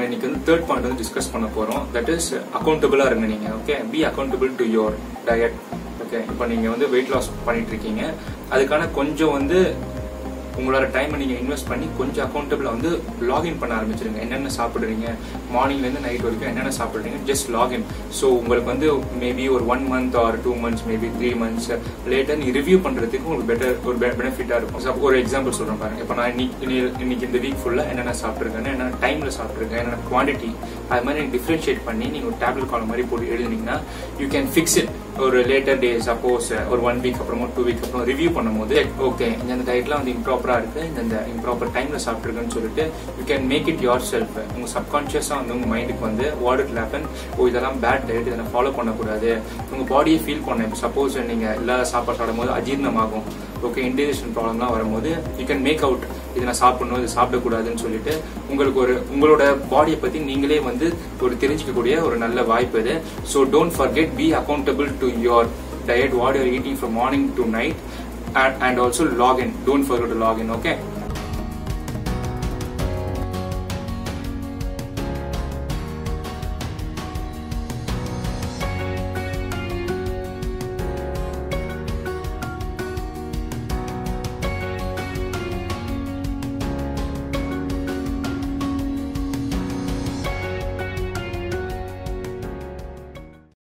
நம்ம இன்னைக்கு வந்து தேர்ட் பாயிண்ட் வந்து டிஸ்கஸ் பண்ண போறோம். தட் இஸ் அக்கௌண்டபிளா இருங்க நீங்க. Okay, be accountable to your diet. Okay, இப்போ நீங்க வந்து வெயிட் லாஸ் பண்ணிட்டு இருக்கீங்க, அதுக்கான கொஞ்சம் வந்து உங்களோட டைமை நீங்க இன்வெஸ்ட் பண்ணி கொஞ்சம் அக்கௌண்டபிளா வந்து லாகின் பண்ண ஆரம்பிச்சிருங்க. என்னென்ன சாப்பிடுறீங்க, மார்னிங்ல இருந்து நைட் வரைக்கும் என்னென்ன சாப்பிடுறீங்க, ஜஸ்ட் லாகின். ஸோ உங்களுக்கு வந்து மேபி ஒரு 1 month or 2 months, maybe 3 months later நீ ரிவ்யூ பண்றதுக்கு உங்களுக்கு ஒரு பெனிஃபிட்டா இருக்கும். ஒரு எக்ஸாம்பிள் சொல்றேன் பாருங்க. இப்போ நான் இன்னைக்கு இந்த வீக் ஃபுல்லா என்னென்ன சாப்பிட்டுருக்கேன், என்னென்ன டைம்ல சாப்பிட்டுருக்கேன், என்னென்ன குவான்டிட்டி, அது மாதிரி டிஃபரன்ஷியேட் பண்ணி நீங்க ஒரு டேப்லெட் காலம் மாதிரி போட்டு எழுதுனீங்கன்னா யூ கேன் ஃபிக்ஸ் இட். ஒரு லேட்டர் டே சப்போஸ் ஒரு 1 week அப்புறமா 2 weeks அப்புறம் ரிவ்யூ பண்ணும்போது ஓகே இந்த டயட்லாம் வந்து இம்ப்ராப்பரா இருக்கு, இந்த இம்ப்ராப்பர் டைம்ல சாப்பிட்டுருக்குன்னு சொல்லிட்டு you can make it yourself. உங்க சப்கான்சியஸா வந்து உங்க மைண்டுக்கு வந்து வாட் இட் ஹேப்பன், ஓ இதெல்லாம் பேட் டயட், இதை ஃபாலோ பண்ணக்கூடாது. உங்க பாடியை ஃபீல் பண்ண. இப்போ சப்போஸ் நீங்க எல்லா சாப்பாடு சாப்பிடும் போது அஜீர்ணமாகும், ஓகே இன்டைஜஷன் ப்ராப்ளம்லாம் வரும்போது யூ கேன் மேக் அவுட் இதை நான் சாப்பிடணும், இது சாப்பிடக்கூடாதுன்னு சொல்லிட்டு உங்களுக்கு உங்களோட பாடியை பத்தி நீங்களே வந்து ஒரு தெரிஞ்சிக்கக்கூடிய ஒரு நல்ல வாய்ப்பு இது. So don't forget, be accountable to your diet, what you are eating from morning to night, and also log in. Don't forget to log in. Okay.